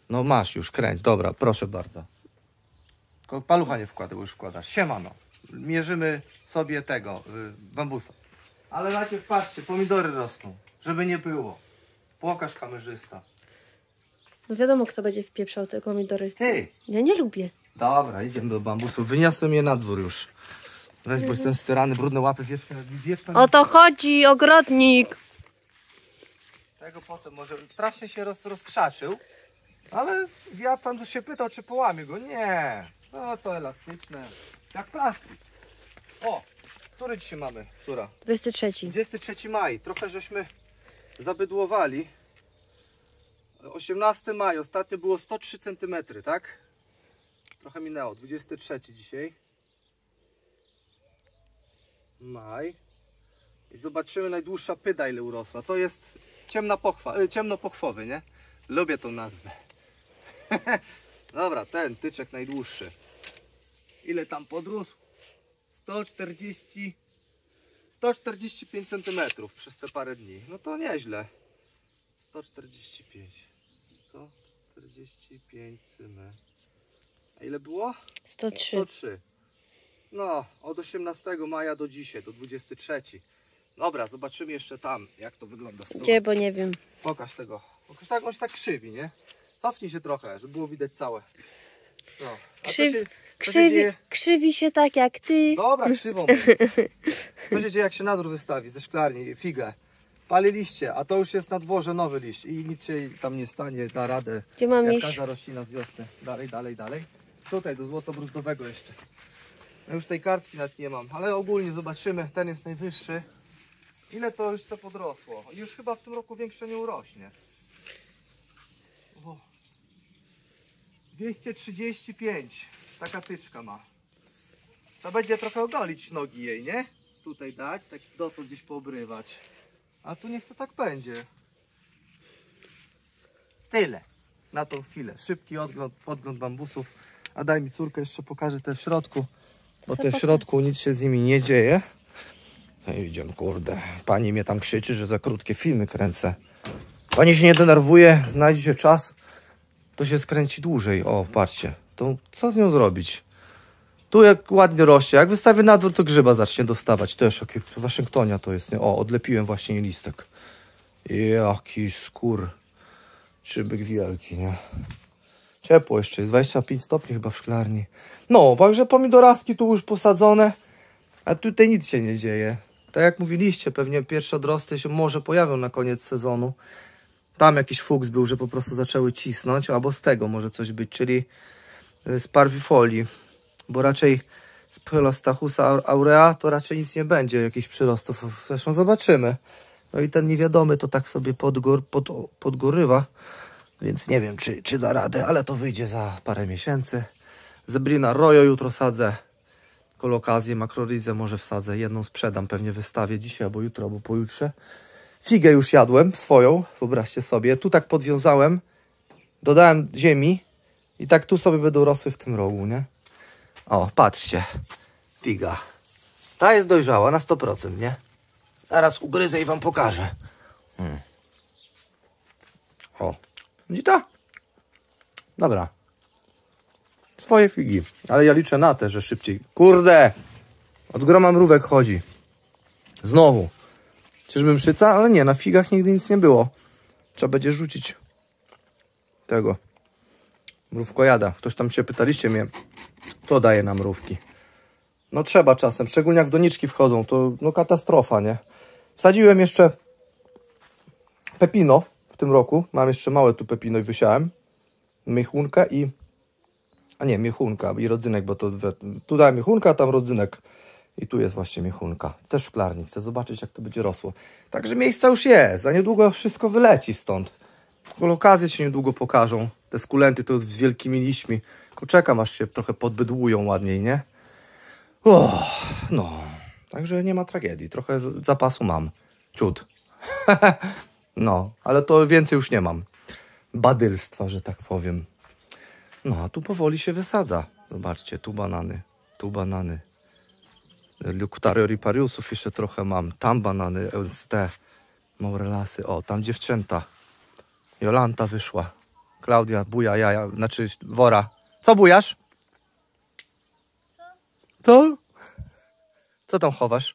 No masz już, kręć, dobra, proszę bardzo. Tylko palucha nie wkładaj, bo już wkładasz. Siemano. Mierzymy sobie tego, bambusa. Ale najpierw patrzcie, pomidory rosną, żeby nie było. Pokaż kamerzysta. No wiadomo, kto będzie wpieprzał te pomidory. Ty! Ja nie lubię. Dobra, idziemy do bambusów. Wyniosłem je na dwór już. Weź, bo jestem styrany, brudne łapy, wieczne. O to chodzi, ogrodnik. Tego potem może strasznie się rozkrzaczył, ale wiatr tam tu się pytał, czy połamie go. Nie, no to elastyczne, jak plastik. O, który dzisiaj mamy? Która? 23. 23 maj, trochę żeśmy zabydłowali. 18 maj, ostatnio było 103 cm, tak? Trochę minęło, 23 dzisiaj. Maj. I zobaczymy najdłuższa pyda, ile urosła. To jest ciemnopochwowy, nie? Lubię tą nazwę. Dobra, ten tyczek najdłuższy. Ile tam podrósł? 145 cm przez te parę dni. No to nieźle. 145 cm. A ile było? 103. 103. No, od 18 maja do dzisiaj, do 23. Dobra, zobaczymy jeszcze tam, jak to wygląda. Gdzie, bo nie wiem. Pokaż tego. Pokaż tak, on się tak krzywi, nie? Cofnij się trochę, żeby było widać całe. No. A Krzywi się tak jak ty. Dobra, krzywą. Co się dzieje, jak się na dwór wystawi ze szklarni, figę. Pali liście, a to już jest na dworze nowy liść i nic się tam nie stanie, da radę. Gdzie mam jak iść? każda roślina z wiosny. Dalej. Tutaj do złotobruzdowego jeszcze. Ja już tej kartki nawet nie mam, ale ogólnie zobaczymy, ten jest najwyższy. Ile to już co podrosło? Już chyba w tym roku większe nie urośnie. O. 235 taka tyczka ma. To będzie trochę ogolić nogi jej, nie? Tutaj dać, tak dotąd gdzieś poobrywać. A tu niech to tak będzie. Tyle na tą chwilę. Szybki podgląd bambusów. A daj mi córkę, jeszcze pokażę te w środku. Bo te w środku nic się z nimi nie dzieje. No i idziemy, kurde. Pani mnie tam krzyczy, że za krótkie filmy kręcę. Pani się nie denerwuje, znajdzie się czas, to się skręci dłużej. O, patrzcie. To co z nią zrobić? Tu jak ładnie rośnie. Jak wystawię na dół, to grzyba zacznie dostawać. Też Waszyngtonia to jest, nie? O, odlepiłem właśnie jej listek. Jaki skór. Czybyk wielki, nie? Ciepło jeszcze jest, 25 stopni chyba w szklarni. No, także pomidoraski tu już posadzone, a tutaj nic się nie dzieje. Tak jak mówiliście, pewnie pierwsze odrosty się może pojawią na koniec sezonu. Tam jakiś fuks był, że po prostu zaczęły cisnąć, albo z tego może coś być, czyli z parvifolii. Bo raczej z Phyllostachys aurea to raczej nic nie będzie, jakichś przyrostów. Zresztą zobaczymy. No i ten niewiadomy to tak sobie podgorywa. Więc nie wiem, czy da radę, ale to wyjdzie za parę miesięcy. Zebrina rojo jutro sadzę. Kolokazję, makrorizę może wsadzę. Jedną sprzedam, pewnie wystawię dzisiaj, albo jutro, albo pojutrze. Figę już jadłem, swoją, wyobraźcie sobie. Tu tak podwiązałem, dodałem ziemi i tak tu sobie będą rosły w tym rogu, nie? O, patrzcie. Figa. Ta jest dojrzała na 100%, nie? Zaraz ugryzę i wam pokażę. O. Gdzie ta? Dobra. Swoje figi. Ale ja liczę na te, że szybciej. Kurde! Od groma mrówek chodzi. Znowu. Czyżbym szyca? Ale nie, na figach nigdy nic nie było. Trzeba będzie rzucić tego. Mrówkojada. Ktoś tam się pytaliście mnie, kto daje nam mrówki. No trzeba czasem, szczególnie jak w doniczki wchodzą, to no katastrofa, nie? Wsadziłem jeszcze pepino w tym roku. Mam jeszcze małe tu pepino i wysiałem. Miechunkę i... A nie, miechunka i rodzynek, bo to tu dałem miechunka, a tam rodzynek. I tu jest właśnie miechunka. Też szklarnik. Chcę zobaczyć, jak to będzie rosło. Także miejsca już jest. Za niedługo wszystko wyleci stąd. Kolokazje się niedługo pokażą. Te skulenty to z wielkimi liśćmi. Tylko czekam, aż się trochę podbydłują ładniej, nie? No. Także nie ma tragedii. Trochę zapasu mam. Ciut. No, ale to więcej już nie mam. Badylstwa, że tak powiem. No, a tu powoli się wysadza. Zobaczcie, tu banany. Tu banany. Leuctario ripariusów jeszcze trochę mam. Tam banany, LST, Maurelasy. O, tam dziewczęta. Jolanta wyszła. Klaudia buja jaja, znaczy wora. Co bujasz? Co? Co tam chowasz?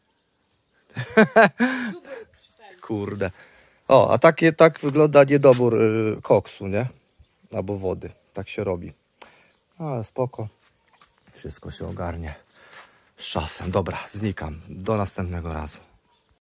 Kurde. O, a tak wygląda niedobór koksu, nie? Albo wody. Tak się robi. Ale spoko. Wszystko się ogarnie z czasem. Dobra, znikam. Do następnego razu.